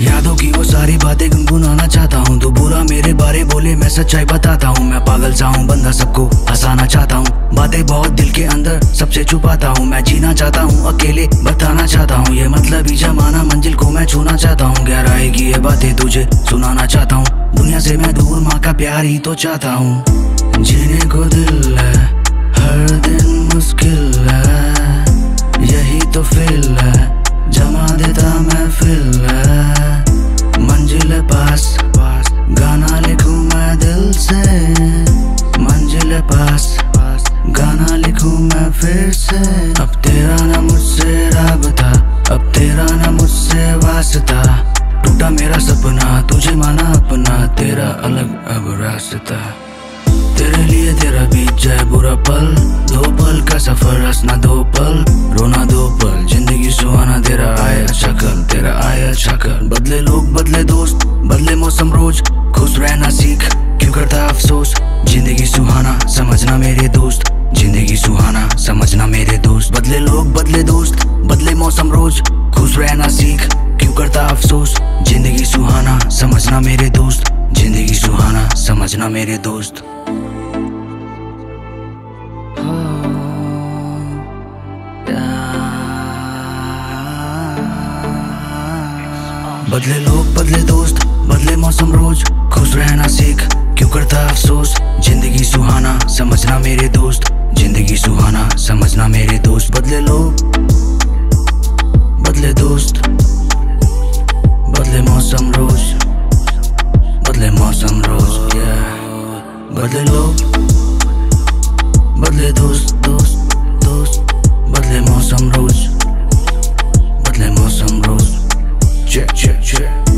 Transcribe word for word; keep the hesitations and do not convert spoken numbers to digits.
यादों की वो सारी बातें गुनगुनाना चाहता हूँ। तू बुरा मेरे बारे बोले मैं सच्चाई बताता हूँ। मैं पागल सा हूँ बंदा सबको हंसाना चाहता हूँ। बातें बहुत दिल के अंदर सबसे छुपाता हूँ। मैं जीना चाहता हूँ अकेले बताना चाहता हूँ। ये मतलब ही जमाना मंजिल को मैं छूना चाहता हूँ। गहराई की ये बातें तुझे सुनाना चाहता हूँ। दुनिया से मैं दूर माँ का प्यार ही तो चाहता हूँ। जीने को दिल है हर दिन मुश्किल है, यही तो फील है जमा देता मैं फील है। मंजिल पास पास गाना लिखूं मैं दिल से, मंजिल पास पास गाना लिखूं मैं फिर से। अब तेरा ना मुझसे राबता, अब तेरा ना मुझसे वास्ता। टूटा मेरा सपना तुझे माना अपना, तेरा अलग अब रास्ता। तेरे लिए तेरा बीत जाए बुरा पल, दो पल का सफर हंसना दो पल, रोना दो पल। जिंदगी सुहाना तेरा आए अच्छा कल, तेरा आए अच्छा कल। बदले लोग बदले दोस्त बदले मौसम रोज, खुश रहना सीख क्यों करता अफसोस। जिंदगी सुहाना समझना मेरे दोस्त, जिंदगी सुहाना समझना मेरे दोस्त। बदले लोग बदले दोस्त बदले मौसम रोज, खुश रहना सीख क्यों करता अफसोस। जिंदगी सुहाना समझना मेरे दोस्त, जिंदगी सुहाना समझना मेरे दोस्त। बदले लोग बदले दोस्त बदले मौसम रोज, खुश रहना सीख क्यों करता अफसोस। जिंदगी सुहाना समझना मेरे दोस्त, जिंदगी सुहाना समझना मेरे दोस्त। बदले लोग बदले दोस्त बदले मौसम रोज, बदले मौसम रोज। बदले लोग बदले दोस्त दोस्त दोस्त, बदले मौसम रोज, बदले मौसम रोज। Check, check, check.